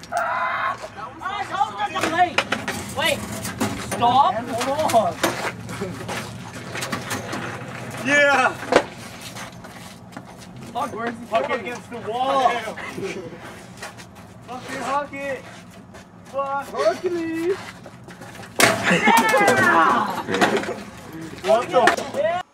Wait. Stop. Hold on. Yeah. Fuck, where's he Huck it going? against the wall. Fucking huck it. Fuck. Hercules. What the?